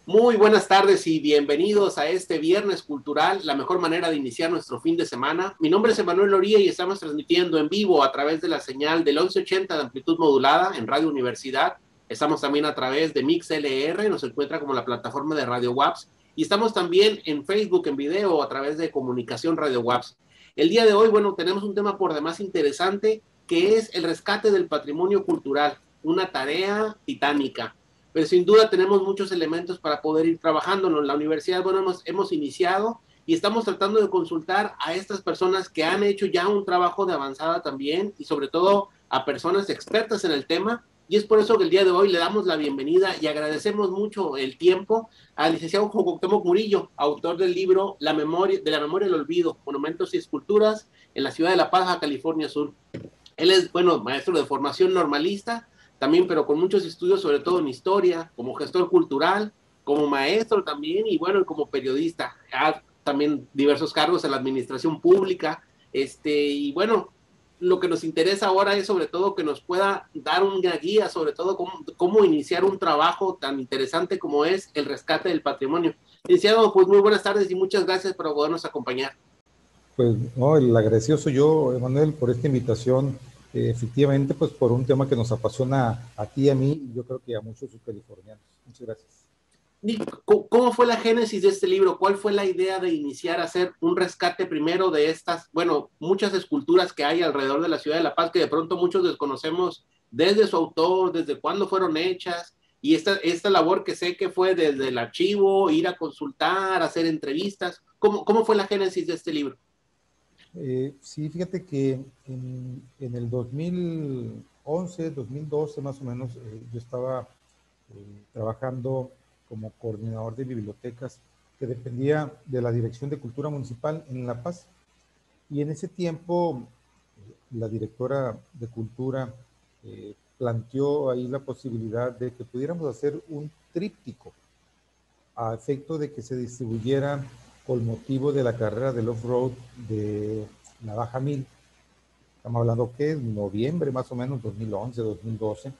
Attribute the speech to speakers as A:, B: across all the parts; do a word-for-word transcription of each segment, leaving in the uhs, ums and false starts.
A: Muy buenas tardes y bienvenidos a este Viernes Cultural, la mejor manera de iniciar nuestro fin de semana. Mi nombre es Emanuel Loría y estamos transmitiendo en vivo a través de la señal del once ochenta de amplitud modulada en Radio Universidad. Estamos también a través de MixLR, nos encuentra como la plataforma de Radio WAPS, y estamos también en Facebook en video a través de Comunicación Radio WAPS. El día de hoy, bueno, tenemos un tema por demás interesante, que es el rescate del patrimonio cultural, una tarea titánica. Pero sin duda tenemos muchos elementos para poder ir trabajando. En la universidad, bueno, hemos, hemos iniciado y estamos tratando de consultar a estas personas que han hecho ya un trabajo de avanzada también, y sobre todo a personas expertas en el tema, y es por eso que el día de hoy le damos la bienvenida y agradecemos mucho el tiempo al licenciado Juan Cuauhtémoc Murillo, autor del libro La memoria, de la memoria y el olvido, monumentos y esculturas en la ciudad de La Paz, Baja California Sur. Él es, bueno, maestro de formación normalista, también, pero con muchos estudios, sobre todo en historia, como gestor cultural, como maestro también, y bueno, como periodista. Ha también diversos cargos en la administración pública, este, y bueno, lo que nos interesa ahora es sobre todo que nos pueda dar una guía, sobre todo cómo, cómo iniciar un trabajo tan interesante como es el rescate del patrimonio. Licenciado, pues muy buenas tardes y muchas gracias por podernos acompañar.
B: Pues no, el agradecido soy yo, Emanuel, por esta invitación, eh, efectivamente, pues por un tema que nos apasiona a ti y a mí, y yo creo que a muchos californianos. Muchas gracias.
A: ¿Cómo fue la génesis de este libro? ¿Cuál fue la idea de iniciar a hacer un rescate primero de estas, bueno, muchas esculturas que hay alrededor de la ciudad de La Paz, que de pronto muchos desconocemos desde su autor, desde cuándo fueron hechas, y esta, esta labor que sé que fue desde el archivo, ir a consultar, hacer entrevistas? ¿Cómo, cómo fue la génesis de este libro?
B: Eh, sí, fíjate que en, en el dos mil once, dos mil doce más o menos, eh, yo estaba eh, trabajando como coordinador de bibliotecas que dependía de la Dirección de Cultura Municipal en La Paz. Y en ese tiempo, la directora de Cultura eh, planteó ahí la posibilidad de que pudiéramos hacer un tríptico a efecto de que se distribuyera con motivo de la carrera del off-road de la Baja Mil. Estamos hablando que en noviembre más o menos, dos mil once, dos mil doce.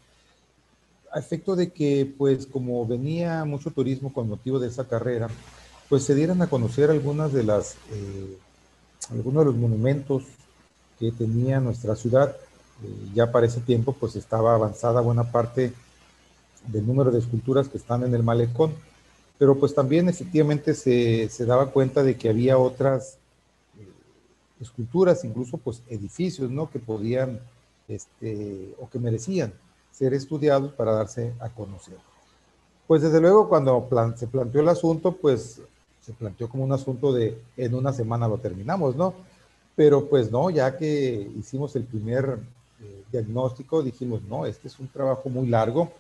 B: A efecto de que, pues, como venía mucho turismo con motivo de esa carrera, pues se dieran a conocer algunas de las, eh, algunos de los monumentos que tenía nuestra ciudad. Eh, ya para ese tiempo, pues estaba avanzada buena parte del número de esculturas que están en el malecón, pero pues también efectivamente se, se daba cuenta de que había otras eh, esculturas, incluso pues edificios, ¿no? Que podían, este, o que merecían ser estudiados para darse a conocer. Pues desde luego cuando plan, se planteó el asunto, pues se planteó como un asunto de en una semana lo terminamos, ¿no? Pero pues no, ya que hicimos el primer eh, diagnóstico, dijimos, no, este es un trabajo muy largo,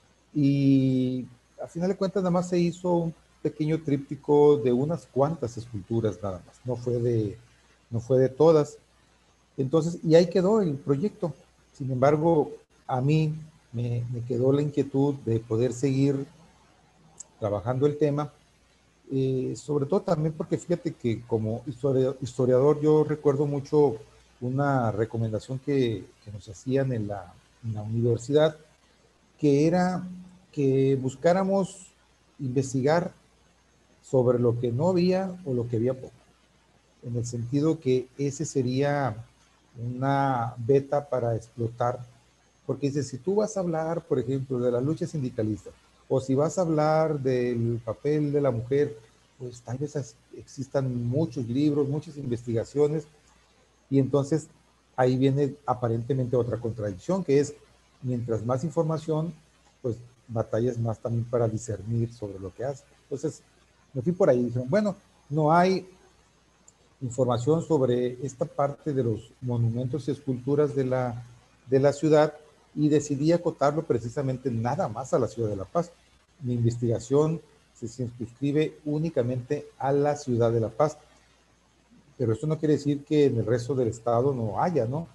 B: y a final de cuentas nada más se hizo un pequeño tríptico de unas cuantas esculturas nada más, no fue de, no fue de todas. Entonces, y ahí quedó el proyecto. Sin embargo, a mí me, me quedó la inquietud de poder seguir trabajando el tema, eh, sobre todo también porque fíjate que como historiador yo recuerdo mucho una recomendación que, que nos hacían en la, en la universidad, que era que buscáramos investigar sobre lo que no había o lo que había poco, en el sentido que ese sería una beta para explotar, porque dice, si tú vas a hablar, por ejemplo, de la lucha sindicalista, o si vas a hablar del papel de la mujer, pues tal vez existan muchos libros, muchas investigaciones, y entonces ahí viene aparentemente otra contradicción, que es, mientras más información, pues batallas más también para discernir sobre lo que hace. Entonces, me fui por ahí y dijeron, bueno, no hay información sobre esta parte de los monumentos y esculturas de la, de la ciudad, y decidí acotarlo precisamente nada más a la ciudad de La Paz. Mi investigación se circunscribe únicamente a la ciudad de La Paz, pero esto no quiere decir que en el resto del estado no haya, ¿no?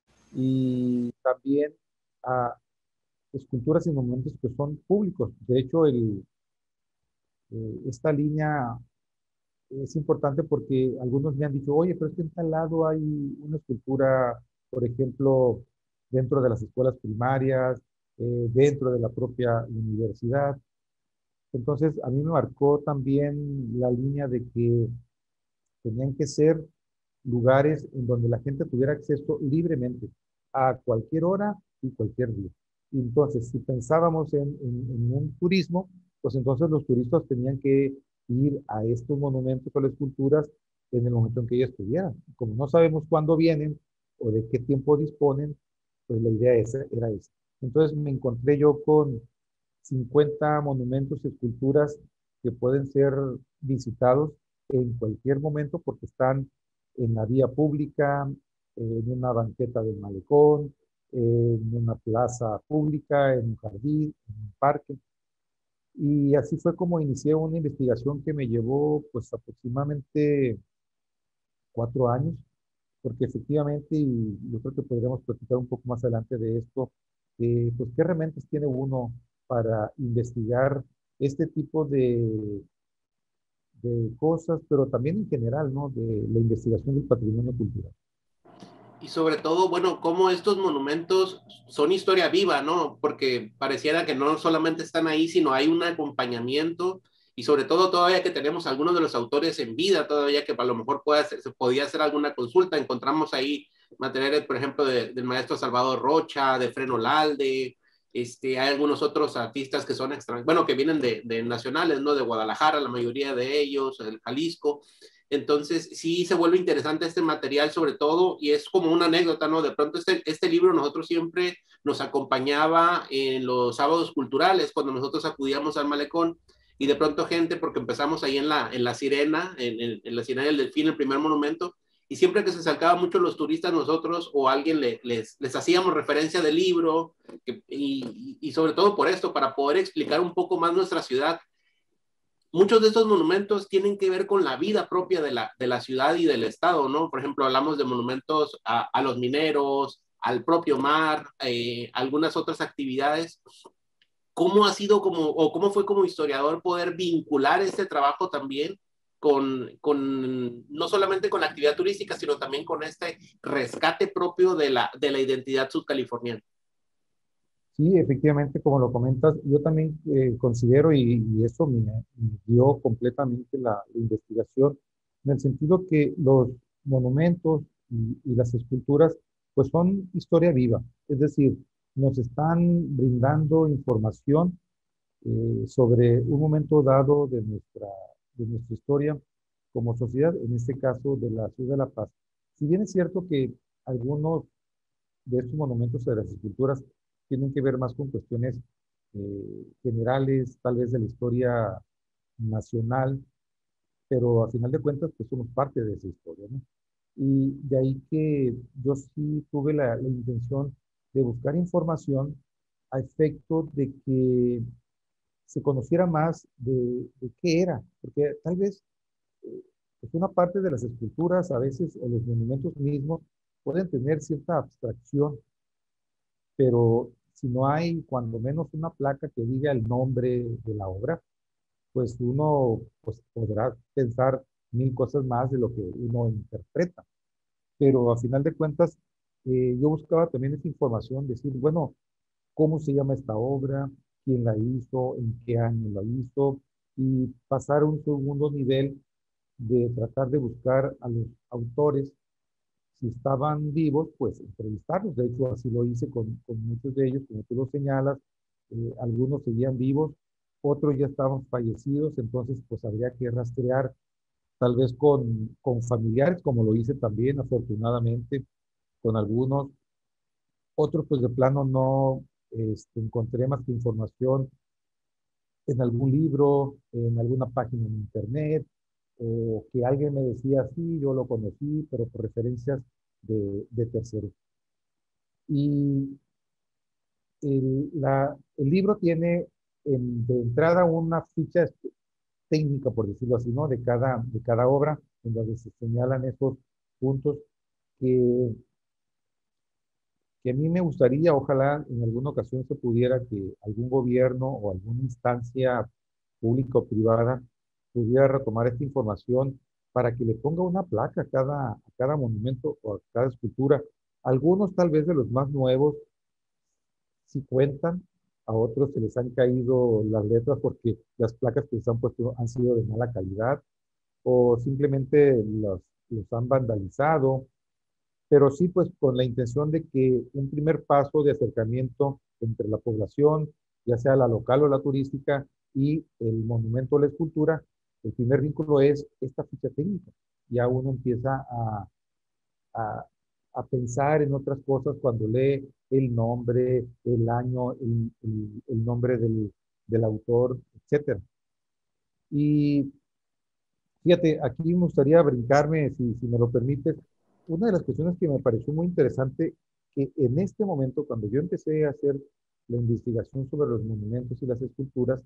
B: Y también a esculturas y monumentos que son públicos. De hecho, el, eh, esta línea es importante porque algunos me han dicho, oye, pero es que en tal lado hay una escultura, por ejemplo, dentro de las escuelas primarias, eh, dentro de la propia universidad. Entonces, a mí me marcó también la línea de que tenían que ser lugares en donde la gente tuviera acceso libremente a cualquier hora y cualquier día. Y entonces, si pensábamos en, en- en un turismo, pues entonces los turistas tenían que ir a estos monumentos o las esculturas en el momento en que ellos estuvieran. Como no sabemos cuándo vienen o de qué tiempo disponen, pues la idea esa, era esa. Entonces me encontré yo con cincuenta monumentos y esculturas que pueden ser visitados en cualquier momento porque están en la vía pública, en una banqueta del malecón, en una plaza pública, en un jardín, en un parque. Y así fue como inicié una investigación que me llevó pues aproximadamente cuatro años, porque efectivamente, y yo creo que podríamos platicar un poco más adelante de esto, eh, pues qué herramientas tiene uno para investigar este tipo de, de cosas, pero también en general, ¿no? De la investigación del patrimonio cultural.
A: Y sobre todo, bueno, cómo estos monumentos son historia viva, ¿no? Porque pareciera que no solamente están ahí, sino hay un acompañamiento y sobre todo todavía que tenemos algunos de los autores en vida, todavía que a lo mejor pueda hacer, se podía hacer alguna consulta. Encontramos ahí materiales, por ejemplo, de, del maestro Salvador Rocha, de Freno Lalde, este, hay algunos otros artistas que son extranjeros, bueno, que vienen de, de nacionales, ¿no? De Guadalajara, la mayoría de ellos, del Jalisco. Entonces, sí se vuelve interesante este material sobre todo y es como una anécdota, ¿no? De pronto este, este libro nosotros siempre nos acompañaba en los sábados culturales cuando nosotros acudíamos al malecón y de pronto gente, porque empezamos ahí en la, en la Sirena, en, en, en la Sirena del Delfín, el primer monumento, y siempre que se acercaban mucho los turistas nosotros o alguien le, les, les hacíamos referencia del libro que, y, y sobre todo por esto, para poder explicar un poco más nuestra ciudad. Muchos de estos monumentos tienen que ver con la vida propia de la, de la ciudad y del estado, ¿no? Por ejemplo, hablamos de monumentos a, a los mineros, al propio mar, eh, algunas otras actividades. ¿Cómo ha sido como, o cómo fue como historiador poder vincular este trabajo también con, con no solamente con la actividad turística, sino también con este rescate propio de la, de la identidad subcaliforniana?
B: Sí, efectivamente, como lo comentas, yo también eh, considero, y, y eso me, me dio completamente la, la investigación, en el sentido que los monumentos y, y las esculturas, pues son historia viva, es decir, nos están brindando información eh, sobre un momento dado de nuestra, de nuestra historia como sociedad, en este caso de la ciudad de La Paz. Si bien es cierto que algunos de estos monumentos de las esculturas tienen que ver más con cuestiones eh, generales, tal vez de la historia nacional, pero a final de cuentas, pues somos parte de esa historia, ¿no? Y de ahí que yo sí tuve la, la intención de buscar información a efecto de que se conociera más de, de qué era, porque tal vez eh, pues una parte de las esculturas, a veces, o los monumentos mismos, pueden tener cierta abstracción, pero si no hay cuando menos una placa que diga el nombre de la obra, pues uno pues, podrá pensar mil cosas más de lo que uno interpreta. Pero a final de cuentas, eh, yo buscaba también esa información, decir, bueno, ¿cómo se llama esta obra? ¿Quién la hizo? ¿En qué año la hizo? Y pasar a un segundo nivel de tratar de buscar a los autores si estaban vivos, pues entrevistarlos. De hecho, así lo hice con, con muchos de ellos, como tú lo señalas. Eh, algunos seguían vivos, otros ya estaban fallecidos, entonces pues habría que rastrear tal vez con, con familiares, como lo hice también, afortunadamente, con algunos. Otros pues de plano no este, encontré más que información en algún libro, en alguna página en internet, o que alguien me decía, sí, yo lo conocí, pero por referencias de, de terceros. Y el, la, el libro tiene en, de entrada una ficha técnica, por decirlo así, ¿no? De cada, de cada obra, en donde se señalan esos puntos que, que a mí me gustaría, ojalá en alguna ocasión se pudiera que algún gobierno o alguna instancia pública o privada pudiera retomar esta información para que le ponga una placa a cada, a cada monumento o a cada escultura. Algunos tal vez de los más nuevos sí cuentan, a otros se les han caído las letras porque las placas que se han puesto han sido de mala calidad, o simplemente los, los han vandalizado, pero sí pues con la intención de que un primer paso de acercamiento entre la población, ya sea la local o la turística, y el monumento o la escultura, el primer vínculo es esta ficha técnica. Ya uno empieza a, a, a pensar en otras cosas cuando lee el nombre, el año, el, el, el nombre del, del autor, etcétera. Y fíjate, aquí me gustaría brincarme, si, si me lo permites, una de las cuestiones que me pareció muy interesante, que en este momento, cuando yo empecé a hacer la investigación sobre los monumentos y las esculturas,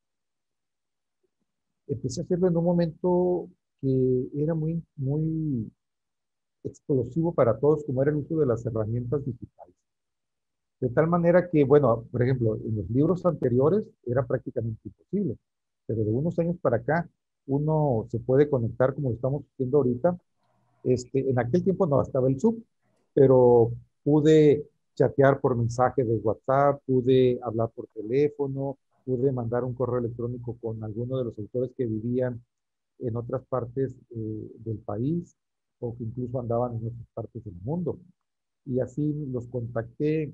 B: empecé a hacerlo en un momento que era muy, muy explosivo para todos, como era el uso de las herramientas digitales. De tal manera que, bueno, por ejemplo, en los libros anteriores era prácticamente imposible, pero de unos años para acá uno se puede conectar como lo estamos haciendo ahorita. Este, en aquel tiempo no estaba el Zoom, pero pude chatear por mensaje de WhatsApp, pude hablar por teléfono, pude mandar un correo electrónico con alguno de los autores que vivían en otras partes eh, del país o que incluso andaban en otras partes del mundo. Y así los contacté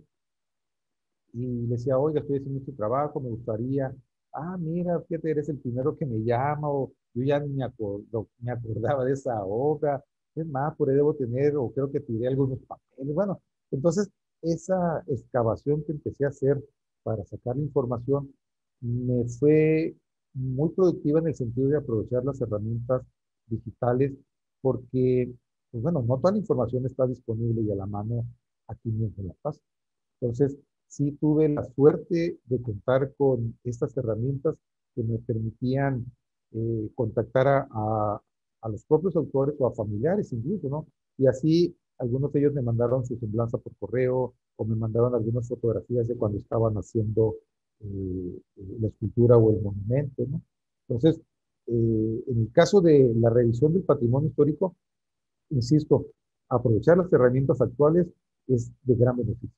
B: y le decía, oiga, estoy haciendo este trabajo, me gustaría, ah, mira, fíjate, eres el primero que me llama, o yo ya ni me, acordo, me acordaba de esa obra, es más, por ahí debo tener, o creo que tiré algunos papeles. Bueno, entonces esa excavación que empecé a hacer para sacar la información me fue muy productiva en el sentido de aprovechar las herramientas digitales, porque, pues bueno, no toda la información está disponible y a la mano aquí mismo en La Paz. Entonces, sí tuve la suerte de contar con estas herramientas que me permitían eh, contactar a, a, a, los propios autores o a familiares incluso, ¿no? Y así algunos de ellos me mandaron su semblanza por correo o me mandaron algunas fotografías de cuando estaban haciendo eh, la escultura o el monumento, ¿no? Entonces, eh, en el caso de la revisión del patrimonio histórico, insisto, aprovechar las herramientas actuales es de gran beneficio.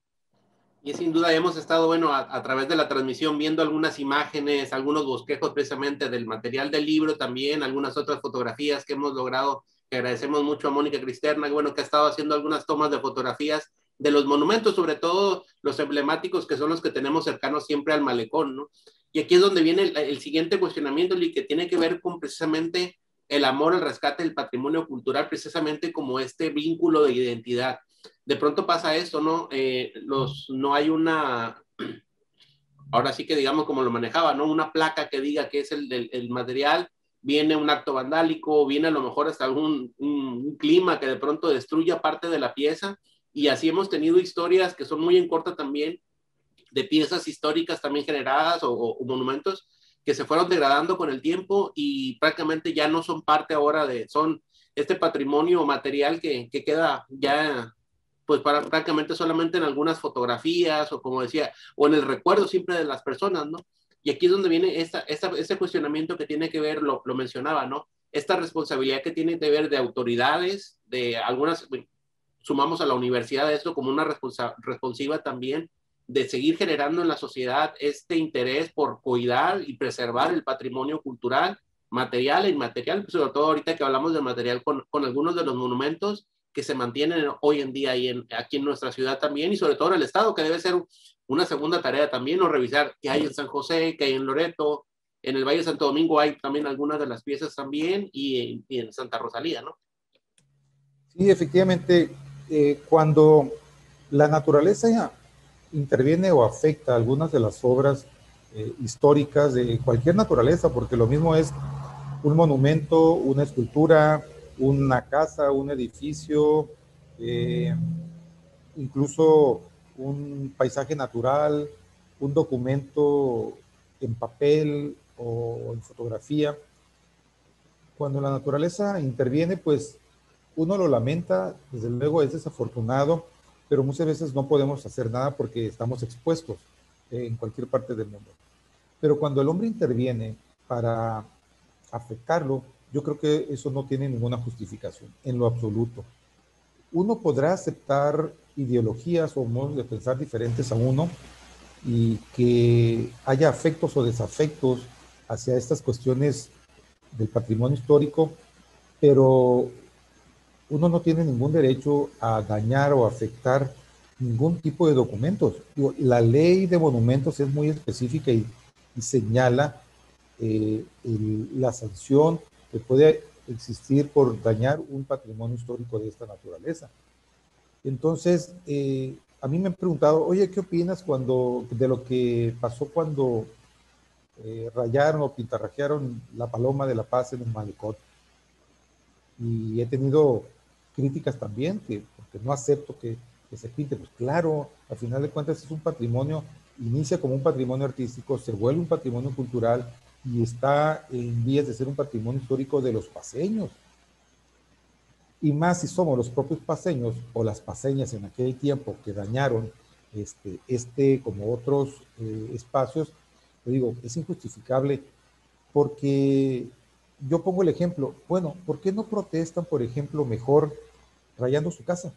A: Y sin duda hemos estado, bueno, a, a través de la transmisión viendo algunas imágenes, algunos bosquejos precisamente del material del libro también, algunas otras fotografías que hemos logrado, que agradecemos mucho a Mónica Cristerna, bueno, que ha estado haciendo algunas tomas de fotografías de los monumentos, sobre todo los emblemáticos que son los que tenemos cercanos siempre al malecón, ¿no? Y aquí es donde viene el, el siguiente cuestionamiento, y que tiene que ver con precisamente el amor al rescate del patrimonio cultural, precisamente como este vínculo de identidad. De pronto pasa esto, ¿no? Eh, los, no hay una, ahora sí que digamos como lo manejaba, ¿no? Una placa que diga que es el del el material, viene un acto vandálico, viene a lo mejor hasta algún un, un clima que de pronto destruya parte de la pieza, y así hemos tenido historias que son muy en corta también, de piezas históricas también generadas o, o, o monumentos que se fueron degradando con el tiempo y prácticamente ya no son parte ahora de, son este patrimonio material que, que queda ya pues para prácticamente solamente en algunas fotografías o como decía, o en el recuerdo siempre de las personas, ¿no? Y aquí es donde viene esta, esta, este cuestionamiento que tiene que ver, lo, lo mencionaba, ¿no? Esta responsabilidad que tiene que ver de autoridades, de algunas, sumamos a la universidad esto como una responsa, responsiva también, de seguir generando en la sociedad este interés por cuidar y preservar el patrimonio cultural, material e inmaterial, sobre todo ahorita que hablamos de material con, con algunos de los monumentos que se mantienen hoy en día y en, aquí en nuestra ciudad también, y sobre todo en el estado, que debe ser una segunda tarea también, o revisar qué hay en San José, qué hay en Loreto, en el Valle de Santo Domingo hay también algunas de las piezas también, y en, y en Santa Rosalía, ¿no?
B: Sí, efectivamente, eh, cuando la naturaleza interviene o afecta algunas de las obras eh, históricas de cualquier naturaleza, porque lo mismo es un monumento, una escultura, una casa, un edificio, eh, incluso un paisaje natural, un documento en papel o en fotografía. Cuando la naturaleza interviene, pues uno lo lamenta, desde luego es desafortunado, pero muchas veces no podemos hacer nada porque estamos expuestos eh, en cualquier parte del mundo. Pero cuando el hombre interviene para afectarlo, yo creo que eso no tiene ninguna justificación, en lo absoluto. Uno podrá aceptar ideologías o modos de pensar diferentes a uno, y que haya afectos o desafectos hacia estas cuestiones del patrimonio histórico, pero uno no tiene ningún derecho a dañar o afectar ningún tipo de documentos. La ley de monumentos es muy específica y, y señala eh, el, la sanción que puede existir por dañar un patrimonio histórico de esta naturaleza. Entonces, eh, a mí me han preguntado, oye, ¿qué opinas cuando, de lo que pasó cuando eh, rayaron o pintarrajearon la Paloma de la Paz en el malecón? Y he tenido críticas también, que, porque no acepto que, que se pinte. Pues claro, al final de cuentas es un patrimonio, inicia como un patrimonio artístico, se vuelve un patrimonio cultural y está en vías de ser un patrimonio histórico de los paceños. Y más si somos los propios paceños o las paceñas en aquel tiempo que dañaron este, este como otros eh, espacios, te digo, es injustificable porque yo pongo el ejemplo, bueno, ¿por qué no protestan, por ejemplo, mejor rayando su casa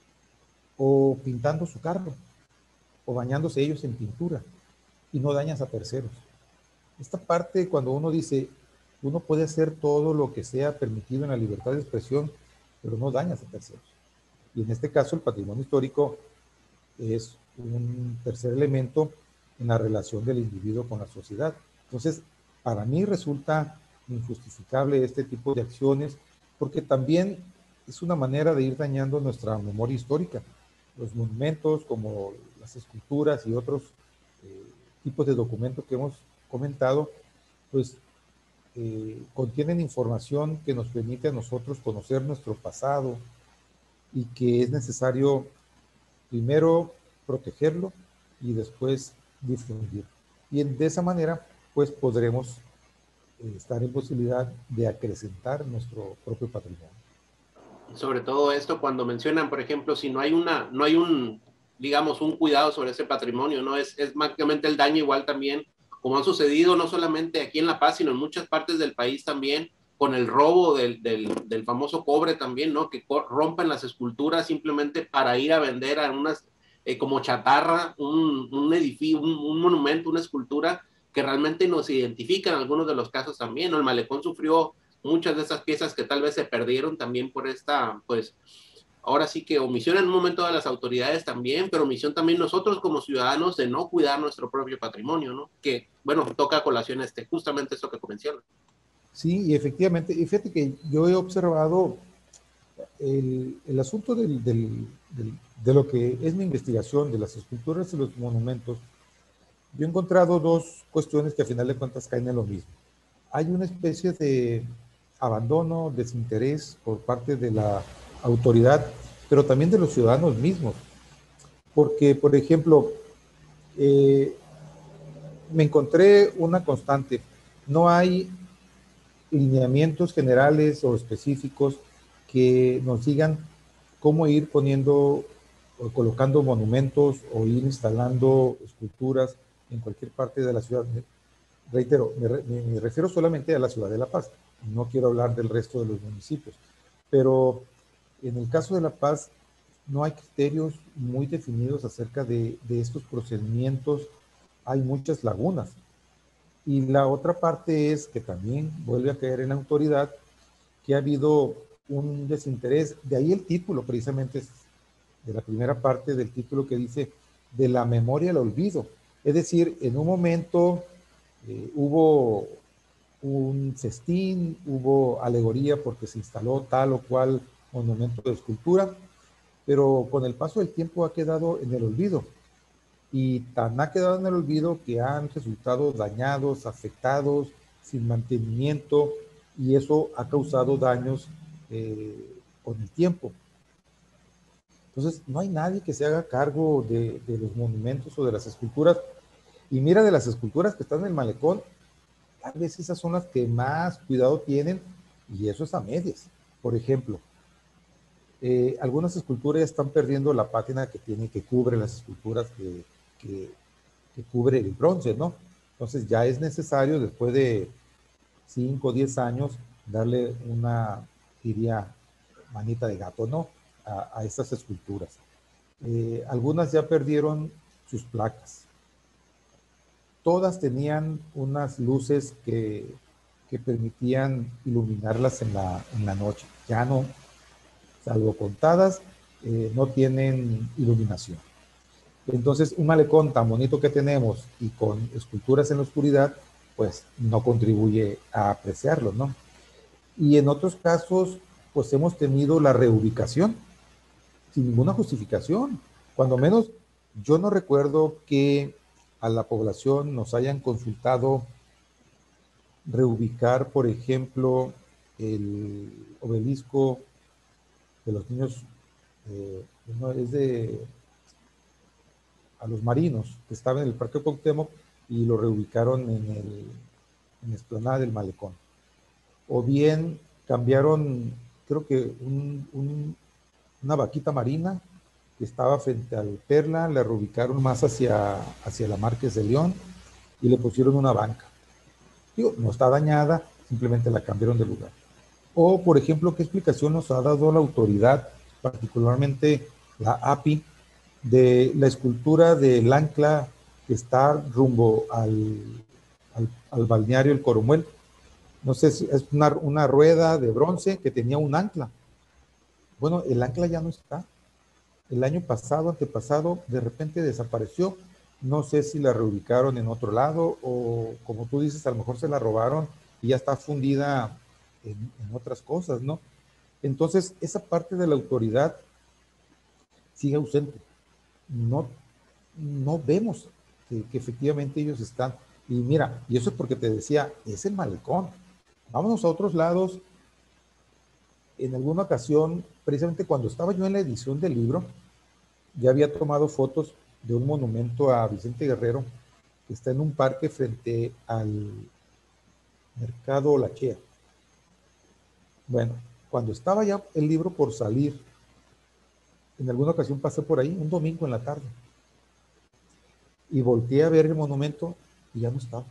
B: o pintando su carro o bañándose ellos en pintura y no dañas a terceros? Esta parte, cuando uno dice, uno puede hacer todo lo que sea permitido en la libertad de expresión, pero no dañas a terceros. Y en este caso el patrimonio histórico es un tercer elemento en la relación del individuo con la sociedad. Entonces, para mí resulta injustificable este tipo de acciones porque también es una manera de ir dañando nuestra memoria histórica. Los monumentos como las esculturas y otros eh, tipos de documentos que hemos comentado, pues eh, contienen información que nos permite a nosotros conocer nuestro pasado y que es necesario primero protegerlo y después difundir. Y de esa manera, pues podremos eh, estar en posibilidad de acrecentar nuestro propio patrimonio.
A: Sobre todo esto cuando mencionan, por ejemplo, si no hay una, no hay un, digamos, un cuidado sobre ese patrimonio, ¿no? Es, es prácticamente el daño igual también, como ha sucedido no solamente aquí en La Paz, sino en muchas partes del país también, con el robo del, del, del famoso cobre también, ¿no? Que rompen las esculturas simplemente para ir a vender a unas, eh, como chatarra, un, un edificio, un, un monumento, una escultura que realmente nos identifica en algunos de los casos también, ¿no? El malecón sufrió muchas de esas piezas que tal vez se perdieron también por esta, pues, ahora sí que omisión en un momento de las autoridades también, pero omisión también nosotros como ciudadanos de no cuidar nuestro propio patrimonio, ¿no? Que, bueno, toca a colación este, justamente esto que menciona.
B: Sí, y efectivamente, y fíjate que yo he observado el, el asunto del, del, del, de lo que es mi investigación de las esculturas y los monumentos. Yo he encontrado dos cuestiones que a final de cuentas caen en lo mismo. Hay una especie de abandono, desinterés por parte de la autoridad, pero también de los ciudadanos mismos. Porque, por ejemplo, eh, me encontré una constante. No hay lineamientos generales o específicos que nos digan cómo ir poniendo o colocando monumentos o ir instalando esculturas en cualquier parte de la ciudad. Reitero, me, me, me refiero solamente a la ciudad de La Paz, no quiero hablar del resto de los municipios, pero en el caso de La Paz no hay criterios muy definidos acerca de, de estos procedimientos, hay muchas lagunas. Y la otra parte es que también vuelve a caer en la autoridad, que ha habido un desinterés, de ahí el título precisamente de la primera parte del título que dice de la memoria al olvido. Es decir, en un momento eh, hubo un festín, hubo alegoría porque se instaló tal o cual monumento de escultura, pero con el paso del tiempo ha quedado en el olvido. Y tan ha quedado en el olvido que han resultado dañados, afectados, sin mantenimiento, y eso ha causado daños eh, con el tiempo. Entonces, no hay nadie que se haga cargo de, de los monumentos o de las esculturas. Y mira, de las esculturas que están en el malecón, tal vez esas son las que más cuidado tienen, y eso es a medias. Por ejemplo, eh, algunas esculturas están perdiendo la pátina que tiene, que cubre las esculturas que, que, que cubre el bronce, ¿no? Entonces ya es necesario, después de cinco o diez años, darle una, diría, manita de gato, ¿no? A, a estas esculturas. Eh, algunas ya perdieron sus placas. todas tenían unas luces que, que permitían iluminarlas en la, en la noche. Ya no, salvo contadas, eh, no tienen iluminación. Entonces, un malecón tan bonito que tenemos y con esculturas en la oscuridad, pues no contribuye a apreciarlo, ¿no? Y en otros casos, pues hemos tenido la reubicación sin ninguna justificación. Cuando menos, yo no recuerdo que a la población nos hayan consultado reubicar, por ejemplo, el obelisco de los niños, eh, no, es de a los marinos, que estaba en el Parque Cuauhtémoc y lo reubicaron en el en la explanada del malecón. O bien cambiaron, creo que un, un, una vaquita marina que estaba frente al Perla, la reubicaron más hacia, hacia la Márquez de León y le pusieron una banca. Digo, no está dañada, simplemente la cambiaron de lugar. O, por ejemplo, ¿qué explicación nos ha dado la autoridad, particularmente la A P I, de la escultura del ancla que está rumbo al, al, al balneario El Coromuel? No sé si es una, una rueda de bronce que tenía un ancla. Bueno, el ancla ya no está. El año pasado, antepasado, de repente desapareció. No sé si la reubicaron en otro lado o, como tú dices, a lo mejor se la robaron y ya está fundida en, en otras cosas, ¿no? Entonces, esa parte de la autoridad sigue ausente. No, no vemos que, que efectivamente ellos están. Y mira, y eso es porque te decía, es el malecón. Vámonos a otros lados. En alguna ocasión, precisamente cuando estaba yo en la edición del libro, ya había tomado fotos de un monumento a Vicente Guerrero que está en un parque frente al Mercado La Chea. Bueno, cuando estaba ya el libro por salir, en alguna ocasión pasé por ahí, un domingo en la tarde, y volteé a ver el monumento y ya no estaba.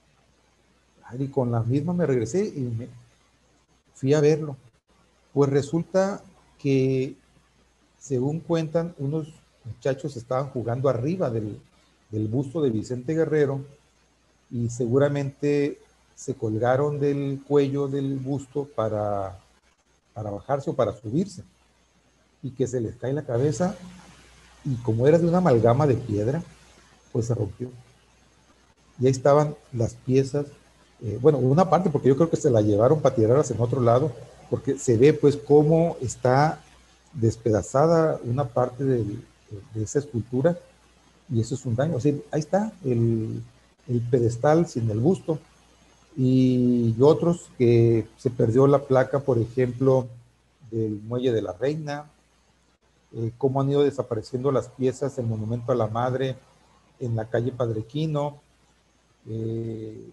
B: Y con la misma me regresé y me fui a verlo. Pues resulta que, según cuentan, unos muchachos estaban jugando arriba del, del busto de Vicente Guerrero y seguramente se colgaron del cuello del busto para, para bajarse o para subirse, y que se les cae la cabeza y como era de una amalgama de piedra, pues se rompió. Y ahí estaban las piezas, eh, bueno, una parte, porque yo creo que se la llevaron para tirarlas en otro lado, porque se ve pues cómo está despedazada una parte de, de esa escultura, y eso es un daño. O sea, ahí está el, el pedestal sin el busto, y otros que se perdió la placa, por ejemplo, del Muelle de la Reina, eh, cómo han ido desapareciendo las piezas del Monumento a la Madre en la calle Padre Quino, eh,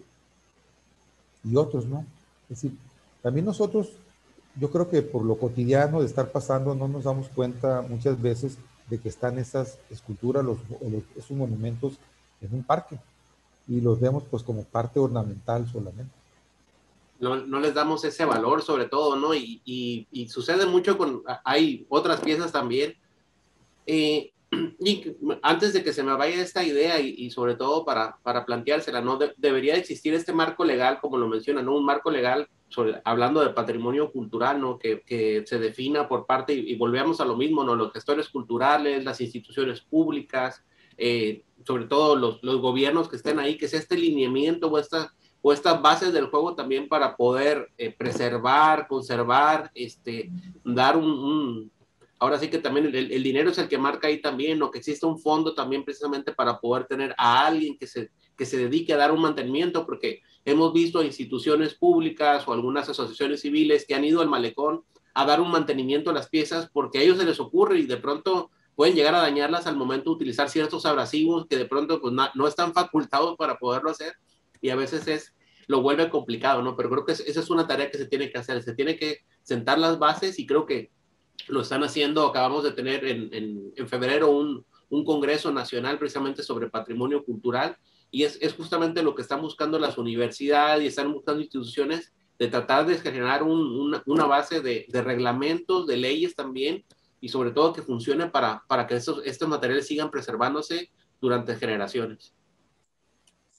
B: y otros, ¿no? Es decir, también nosotros, yo creo que por lo cotidiano de estar pasando, no nos damos cuenta muchas veces de que están esas esculturas, los, los, esos monumentos en un parque, y los vemos pues como parte ornamental solamente.
A: No, no les damos ese valor, sobre todo, ¿no? Y, y, y sucede mucho con, hay otras piezas también. Eh, y antes de que se me vaya esta idea, y, y sobre todo para, para planteársela, ¿no? De, debería existir este marco legal, como lo menciona, ¿no? Un marco legal sobre, hablando de patrimonio cultural, ¿no? Que, que se defina por parte, y, y volvemos a lo mismo, ¿no? Los gestores culturales, las instituciones públicas, eh, sobre todo los, los gobiernos que estén ahí, que sea este lineamiento o esta o estas bases del juego también para poder eh, preservar, conservar, este, dar un, un, ahora sí que también el, el dinero es el que marca ahí también, o que exista un fondo también precisamente para poder tener a alguien que se, que se dedique a dar un mantenimiento, porque hemos visto instituciones públicas o algunas asociaciones civiles que han ido al malecón a dar un mantenimiento a las piezas porque a ellos se les ocurre y de pronto pueden llegar a dañarlas al momento de utilizar ciertos abrasivos que de pronto pues, no, no están facultados para poderlo hacer, y a veces es, lo vuelve complicado, ¿no? Pero creo que es, esa es una tarea que se tiene que hacer, se tiene que sentar las bases, y creo que lo están haciendo. Acabamos de tener en, en, en febrero un, un congreso nacional precisamente sobre patrimonio cultural, y es, es justamente lo que están buscando las universidades y están buscando instituciones, de tratar de generar un, una, una base de, de reglamentos, de leyes también, y sobre todo que funcione para, para que estos, estos materiales sigan preservándose durante generaciones.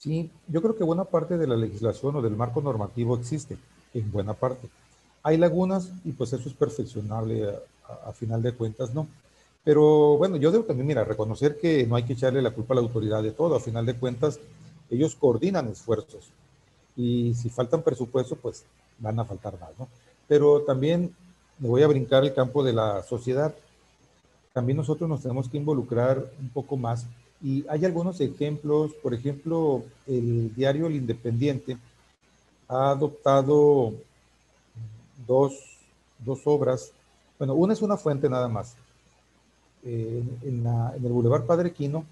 B: Sí, yo creo que buena parte de la legislación o del marco normativo existe, en buena parte. Hay lagunas y pues eso es perfeccionable a, a, a final de cuentas, ¿no? Pero bueno, yo debo también, mira, reconocer que no hay que echarle la culpa a la autoridad de todo. A final de cuentas, ellos coordinan esfuerzos y si faltan presupuestos, pues van a faltar más, ¿no? Pero también me voy a brincar el campo de la sociedad. También nosotros nos tenemos que involucrar un poco más. Y hay algunos ejemplos, por ejemplo, el diario El Independiente ha adoptado dos, dos obras. Bueno, una es una fuente nada más. Eh, en, la, en el Boulevard Padre Quino,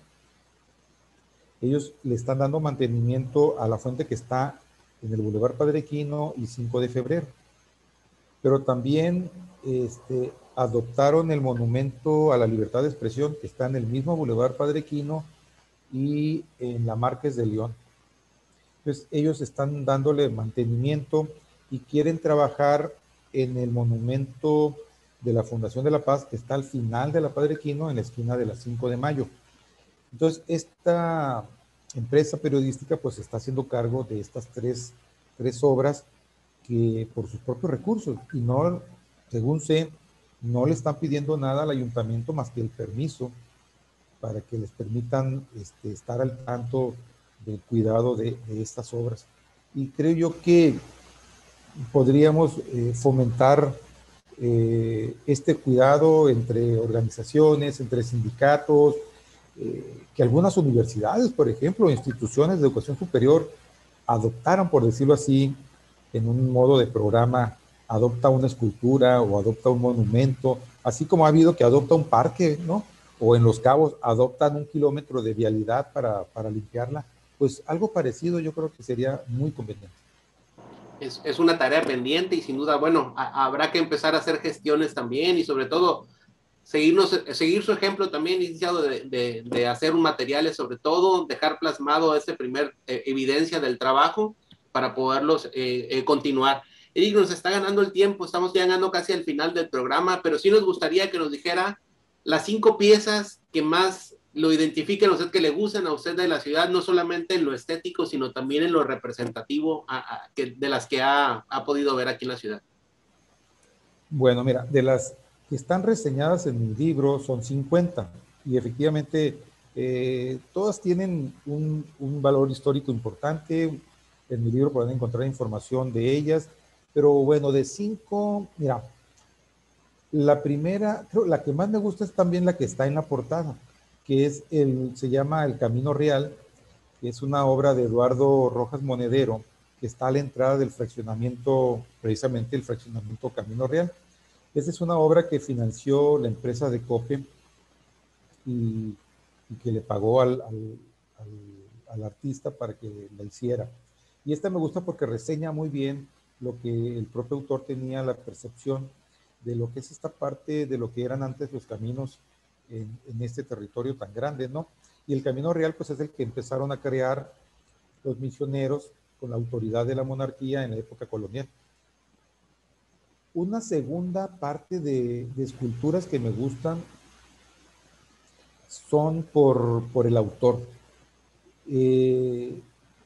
B: ellos le están dando mantenimiento a la fuente que está en el Boulevard Padre Quino y cinco de febrero. Pero también este, adoptaron el monumento a la libertad de expresión que está en el mismo Boulevard Padre Quino y en la Márquez de León. Entonces ellos están dándole mantenimiento y quieren trabajar en el monumento de la Fundación de la Paz que está al final de la Padre Quino en la esquina de la cinco de mayo. Entonces esta empresa periodística pues está haciendo cargo de estas tres, tres obras que por sus propios recursos y no, según sé, no le están pidiendo nada al ayuntamiento más que el permiso para que les permitan este, estar al tanto del cuidado de, de estas obras. Y creo yo que podríamos eh, fomentar eh, este cuidado entre organizaciones, entre sindicatos, eh, que algunas universidades, por ejemplo, instituciones de educación superior, adoptaran, por decirlo así, en un modo de programa, adopta una escultura o adopta un monumento, así como ha habido que adopta un parque, ¿no? O en Los Cabos adoptan un kilómetro de vialidad para, para limpiarla. Pues algo parecido yo creo que sería muy conveniente.
A: Es, es una tarea pendiente y sin duda, bueno, a, habrá que empezar a hacer gestiones también y sobre todo seguirnos, seguir su ejemplo también, licenciado, de, de, de hacer materiales, sobre todo dejar plasmado esa primer eh, evidencia del trabajo para poderlos eh, eh, continuar. Eric, nos está ganando el tiempo, estamos llegando casi al final del programa, pero sí nos gustaría que nos dijera las cinco piezas que más lo identifiquen a usted, que le gusten a usted de la ciudad, no solamente en lo estético, sino también en lo representativo a, a, que, de las que ha, ha podido ver aquí en la ciudad.
B: Bueno, mira, de las que están reseñadas en mi libro son cincuenta y efectivamente eh, todas tienen un, un valor histórico importante. En mi libro pueden encontrar información de ellas, pero bueno, de cinco, mira, la primera, creo, la que más me gusta es también la que está en la portada, que es el, se llama El Camino Real, que es una obra de Eduardo Rojas Monedero, que está a la entrada del fraccionamiento, precisamente el fraccionamiento Camino Real. Esta es una obra que financió la empresa de Cope y, y que le pagó al, al, al, al artista para que la hiciera. Y esta me gusta porque reseña muy bien lo que el propio autor tenía la percepción de lo que es esta parte de lo que eran antes los caminos en, en este territorio tan grande, ¿no? Y el Camino Real, pues es el que empezaron a crear los misioneros con la autoridad de la monarquía en la época colonial. Una segunda parte de, de esculturas que me gustan son por, por el autor. Eh,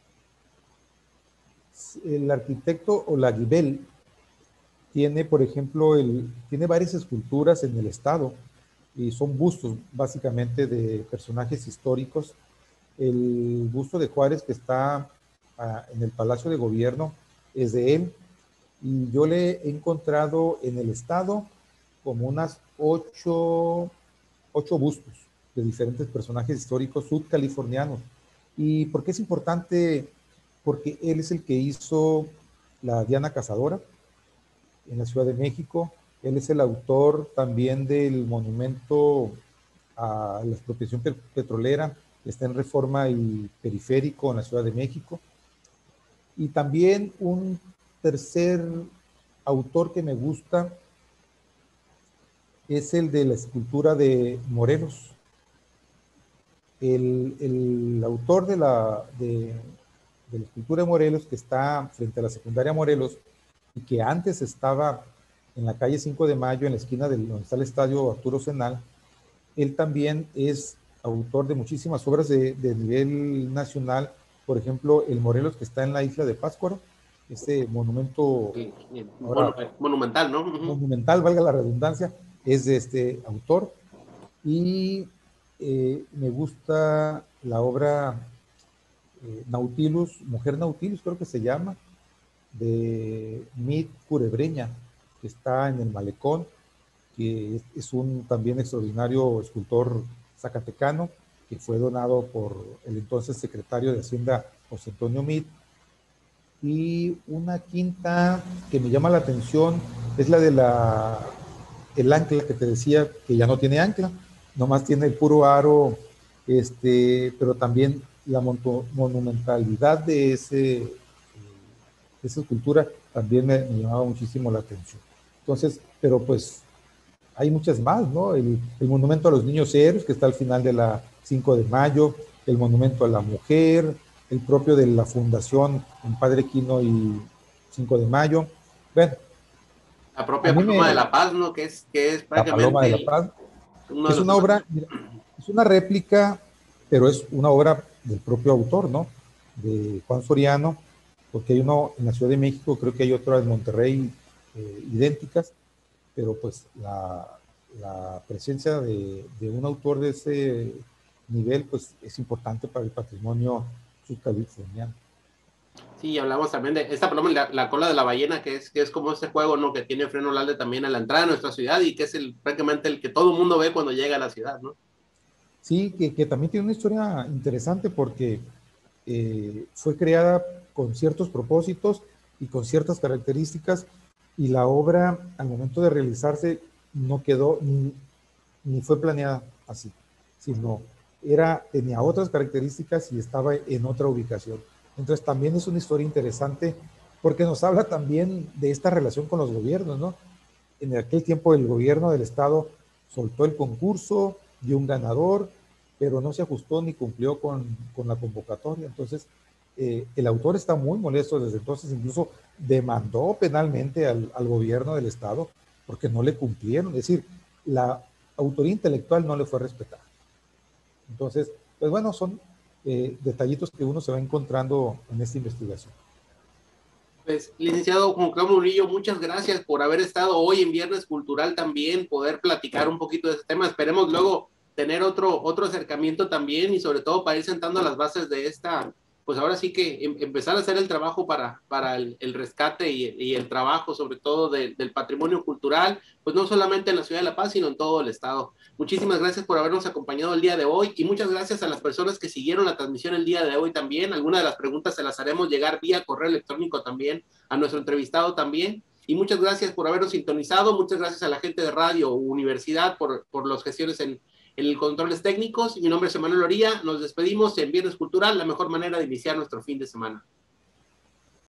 B: el arquitecto Olaguibel tiene, por ejemplo, el, tiene varias esculturas en el estado y son bustos básicamente de personajes históricos. El busto de Juárez que está ah, en el Palacio de Gobierno es de él y yo le he encontrado en el estado como unas ocho, ocho bustos de diferentes personajes históricos sudcalifornianos. ¿Y por qué es importante? Porque él es el que hizo la Diana Cazadora en la Ciudad de México. Él es el autor también del monumento a la expropiación petrolera, que está en Reforma y Periférico en la Ciudad de México. Y también un tercer autor que me gusta es el de la escultura de Morelos. El, el autor de la, de, de la escultura de Morelos, que está frente a la secundaria Morelos, y que antes estaba en la calle cinco de mayo, en la esquina de donde está el estadio Arturo Senal, él también es autor de muchísimas obras de, de nivel nacional por ejemplo, el Morelos que está en la isla de Pátzcuaro, ese monumento
A: Sí, sí,
B: ahora,
A: bueno, monumental, ¿no? Uh-huh.
B: monumental, valga la redundancia, es de este autor. Y eh, me gusta la obra eh, Nautilus, Mujer Nautilus creo que se llama, de Mit Curebreña, que está en el Malecón, que es, es un también extraordinario escultor zacatecano, que fue donado por el entonces secretario de Hacienda, José Antonio Mit. Y una quinta que me llama la atención es la de la el ancla que te decía, que ya no tiene ancla, nomás tiene el puro aro, este, pero también la monumentalidad de, ese, de esa escultura también me, me llamaba muchísimo la atención. Entonces, pero pues hay muchas más, ¿no? El, el monumento a los niños héroes, que está al final de la cinco de mayo, el monumento a la mujer, el propio de la fundación en Padre Quino y cinco de mayo. Bueno,
A: la
B: a
A: propia
B: mí
A: Paloma de
B: me,
A: la Paz, ¿no? Que es, que es
B: La Paloma
A: prácticamente
B: de la
A: el,
B: Paz,
A: uno
B: que
A: de
B: es
A: los
B: una
A: más...
B: obra, mira, es una réplica, pero es una obra del propio autor, ¿no? De Juan Soriano, porque hay uno en la Ciudad de México, creo que hay otra en Monterrey, eh, idénticas, pero pues la, la presencia de, de, un autor de ese nivel, pues es importante para el patrimonio subcaliforniano.
A: Sí, hablamos también de esta paloma, la, la cola de la ballena, que es, que es como ese juego, ¿no? Que tiene Freno Lalde también a la entrada de nuestra ciudad y que es el, prácticamente el que todo el mundo ve cuando llega a la ciudad, ¿no?
B: Sí, que, que también tiene una historia interesante porque eh, fue creada con ciertos propósitos y con ciertas características, y la obra al momento de realizarse no quedó ni, ni fue planeada así, sino era, tenía otras características y estaba en otra ubicación. Entonces también es una historia interesante porque nos habla también de esta relación con los gobiernos, ¿no? En aquel tiempo el gobierno del estado soltó el concurso, dio un ganador, pero no se ajustó ni cumplió con, con la convocatoria. Entonces, eh, el autor está muy molesto desde entonces, incluso demandó penalmente al, al gobierno del estado porque no le cumplieron. Es decir, la autoría intelectual no le fue respetada. Entonces, pues bueno, son eh, detallitos que uno se va encontrando en esta investigación.
A: Pues, licenciado Juan Carlos Murillo, muchas gracias por haber estado hoy en Viernes Cultural también, poder platicar un poquito de este tema. Esperemos luego tener otro, otro acercamiento también y sobre todo para ir sentando las bases de esta, pues ahora sí que em, empezar a hacer el trabajo para, para el, el rescate y, y el trabajo sobre todo de, del patrimonio cultural, pues no solamente en la ciudad de La Paz, sino en todo el estado. Muchísimas gracias por habernos acompañado el día de hoy y muchas gracias a las personas que siguieron la transmisión el día de hoy también. Algunas de las preguntas se las haremos llegar vía correo electrónico también a nuestro entrevistado también. Y muchas gracias por habernos sintonizado. Muchas gracias a la gente de Radio Universidad por, por las gestiones en, en los controles técnicos. Mi nombre es Emanuel Loría. Nos despedimos en Viernes Cultural, la mejor manera de iniciar nuestro fin de semana.